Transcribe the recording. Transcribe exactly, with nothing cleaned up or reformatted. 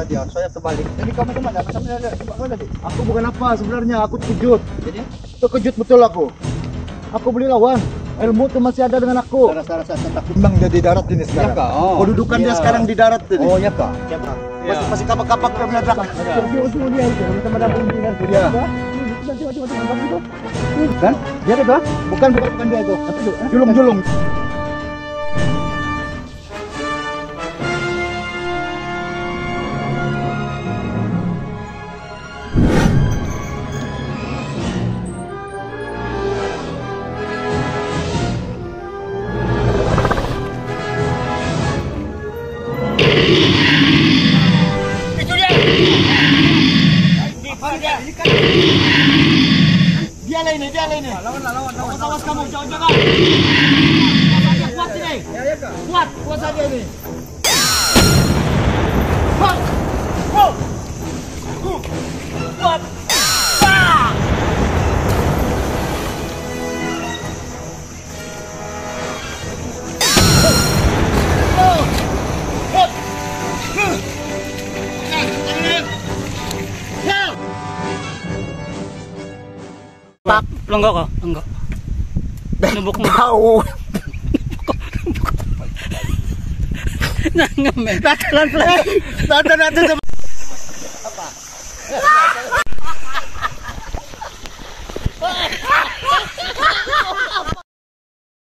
tadi, saya terbalik. Jadi kamu kemana? Sebenarnya kemana tadi? Aku bukan apa sebenarnya, aku terkejut. Jadi Terkejut betul aku. Aku boleh lawan. Ilmu tuh masih ada dengan aku. Sarah-sarah saya takut. Memang dia di darat ini sekarang. Iya, Kak. Oh. Kedudukan dia Iya. sekarang di darat ini. Oh ya kak. Siapa? Iya. Masih masih kapak-kapak dia menabrak. Ujung dia itu, sama ada pimpinan itu dia. Kan? Dia itu? Bukan bukan bukan dia itu. Tapi itu, Julung-julung. Itu dia. Dia lah ini, dia lah ini. Lawan, lawan, lawan. Awas kamu, jangan jaga. Kuat saja, kuat ini. Ya, ya, Kak. Kuat, kuat saja ini. Kuat. Kuat. Kuat. Ah! Pak, lenggok kok, lenggok. Nubuk nubuk. Tahu. Nah, ngemen. Pelan pelan. Tonton tonton. Apa?